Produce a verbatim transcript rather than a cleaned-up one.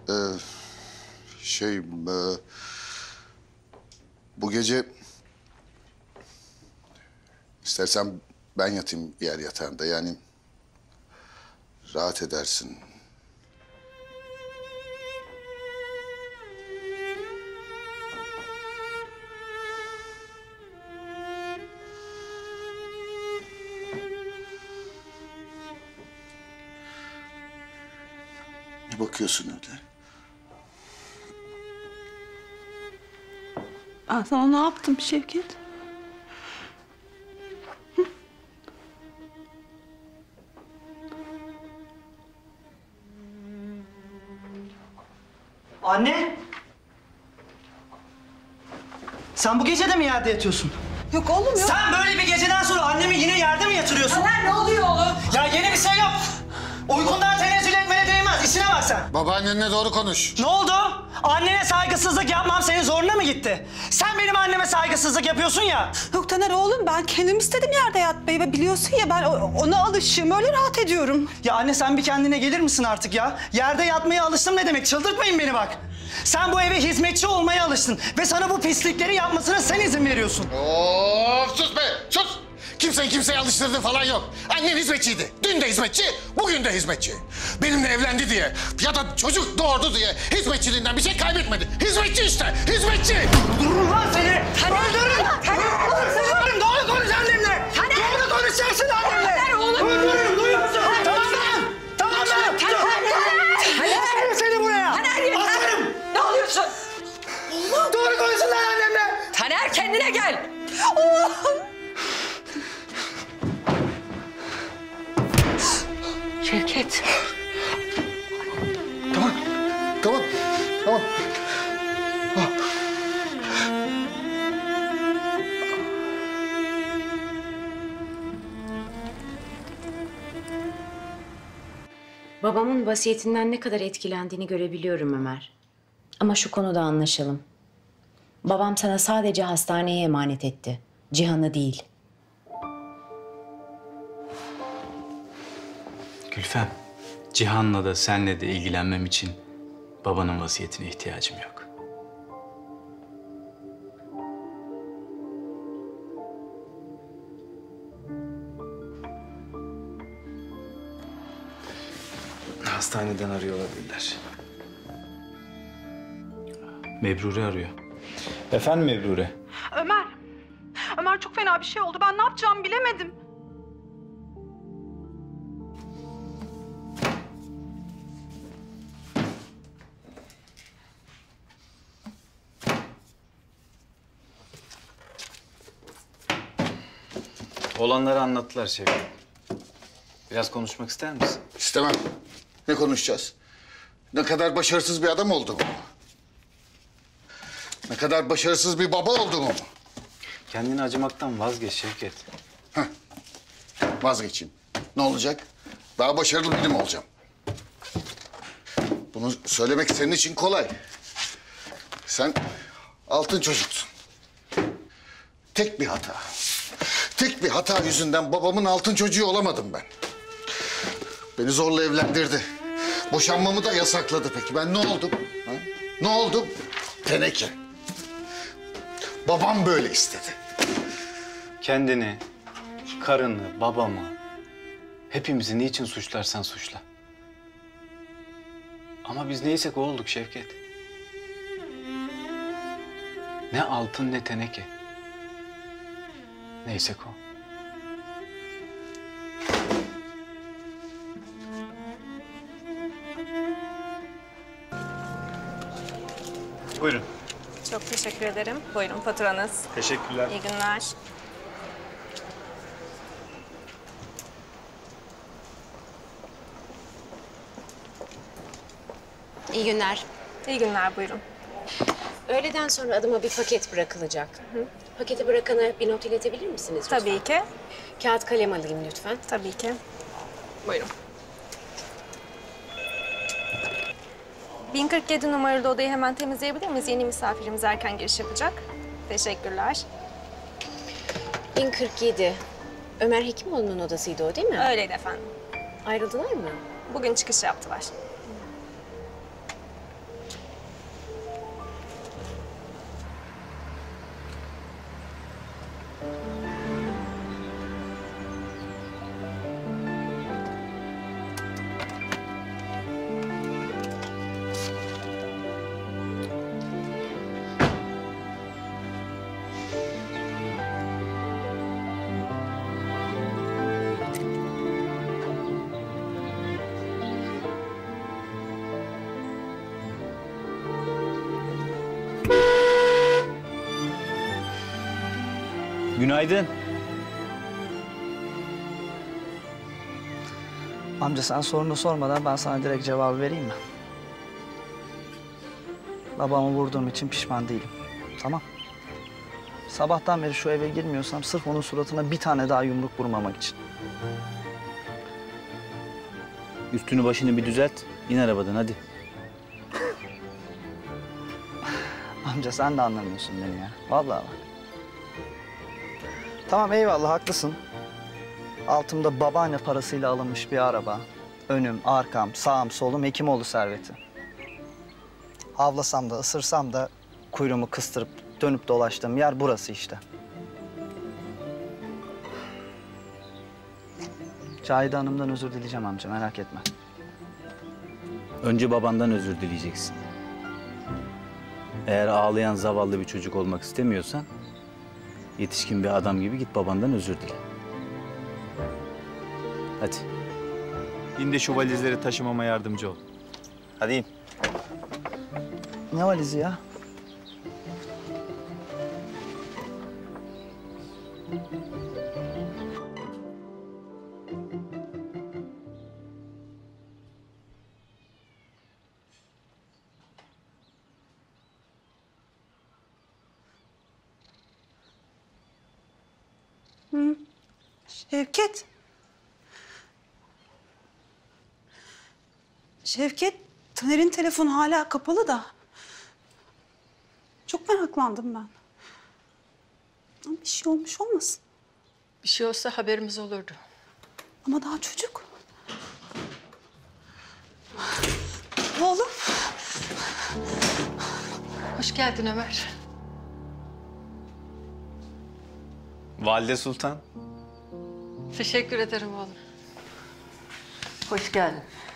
Ee, şey... E, bu gece... istersen ben yatayım yer yatağında. Yani... rahat edersin. Ne bakıyorsun öyle? Ben sana ne yaptım Şevket? Hı? Anne! Sen bu gece de mi yerde yatıyorsun? Yok oğlum yok. Sen böyle bir geceden sonra annemi yine yerde mi yatırıyorsun? Taner ne oluyor oğlum? Ya yeni bir şey yap. Uykundan tenezzül etmene değmez. İşine bak sen. Babaannenle doğru konuş. Ne oldu? Annene saygısızlık yapmam senin zoruna mı gitti? Sen benim anneme saygısızlık yapıyorsun ya. Yok Taner oğlum ben kendim istedim yerde yatmayı ve biliyorsun ya ben ona alışığım öyle rahat ediyorum. Ya anne sen bir kendine gelir misin artık ya? Yerde yatmaya alıştım ne demek? Çıldırtmayın beni bak. Sen bu eve hizmetçi olmaya alıştın ve sana bu pislikleri yapmasına sen izin veriyorsun. Of sus be sus! Kimsenin kimseye alıştırdığı falan yok. Annen hizmetçiydi. Dün de hizmetçi, bugün de hizmetçi. Benimle evlendi diye ya da çocuk doğurdu diye hizmetçiliğinden bir şey kaybetmedi. Hizmetçi işte, hizmetçi! Dururum lan seni! Taner! Öldürürüm! Taner! Öldürürüm! Doğru konuş annemle! Taner! Doğru konuşacaksın annemle! Taner oğlum! Öldürürüm, duyuyor musun? Tamam lan! Tamam lan! Taner! Taner! Seni buraya! Taner yeter! Atarım! Ne oluyorsun? Doğru konuşun lan annemle! Taner kendine gel! Allah'ım! Şevket. Tamam, tamam, tamam. Ah. Babamın vasiyetinden ne kadar etkilendiğini görebiliyorum Ömer. Ama şu konuda anlaşalım. Babam sana sadece hastaneye emanet etti. Cihan'ı değil. Gülfem, Cihan'la da senle de ilgilenmem için babanın vasiyetine ihtiyacım yok. Hastaneden arıyor olabilirler. Mebrure arıyor. Efendim Mebrure? Ömer, Ömer çok fena bir şey oldu. Ben ne yapacağımı bilemedim. Olanları anlattılar Şevket. Biraz konuşmak ister misin? İstemem. Ne konuşacağız? Ne kadar başarısız bir adam olduğumu mu? Ne kadar başarısız bir baba olduğumu mu? Kendini acımaktan vazgeç Şevket. Heh. Vazgeçeyim. Ne olacak? Daha başarılı biri mi olacağım? Bunu söylemek senin için kolay. Sen altın çocuksun. Tek bir hata. Tek bir hata yüzünden babamın altın çocuğu olamadım ben. Beni zorla evlendirdi. Boşanmamı da yasakladı peki. Ben ne oldum? Ha? Ne oldum? Teneke. Babam böyle istedi. Kendini, karını, babamı, hepimizi niçin suçlarsan suçla. Ama biz neysek o olduk Şevket. Ne altın ne teneke. Neysek o. Buyurun. Çok teşekkür ederim. Buyurun faturanız. Teşekkürler. İyi günler. İyi günler. İyi günler buyurun. Öğleden sonra adıma bir paket bırakılacak. Hı. Paketi bırakana bir not iletebilir misiniz lütfen? Tabii ki. Kağıt kalem alayım lütfen. Tabii ki. Buyurun. bin kırk yedi numaralı odayı hemen temizleyebilir miyiz? Yeni misafirimiz erken giriş yapacak. Teşekkürler. bin kırk yedi. Ömer Hekimoğlu'nun odasıydı o değil mi? Öyleydi efendim. Ayrıldılar mı? Bugün çıkış yaptılar. Günaydın. Amca sen sorunu sormadan ben sana direkt cevabı vereyim mi? Babamı vurduğum için pişman değilim. Tamam. Sabahtan beri şu eve girmiyorsam sırf onun suratına bir tane daha yumruk vurmamak için. Üstünü başını bir düzelt. İn arabadan hadi. Amca sen de anlamıyorsun beni ya. Vallahi bak. Tamam eyvallah haklısın. Altımda babaanne parasıyla alınmış bir araba. Önüm, arkam, sağım, solum Hekimoğlu serveti. Avlasam da ısırsam da kuyruğumu kıstırıp dönüp dolaştığım yer burası işte. Cahide Hanım'dan özür dileyeceğim amca merak etme. Önce babandan özür dileyeceksin. Eğer ağlayan zavallı bir çocuk olmak istemiyorsan... yetişkin bir adam gibi git babandan özür dile. Hadi. İn de şu valizleri taşımama yardımcı ol. Hadi in. Ne valizi ya? Şevket. Şevket, Taner'in telefonu hala kapalı da. Çok meraklandım ben. Ama bir şey olmuş olmasın? Bir şey olsa haberimiz olurdu. Ama daha çocuk. Oğlum. Hoş geldin Ömer. Valide Sultan. Teşekkür ederim oğlum. Hoş geldin.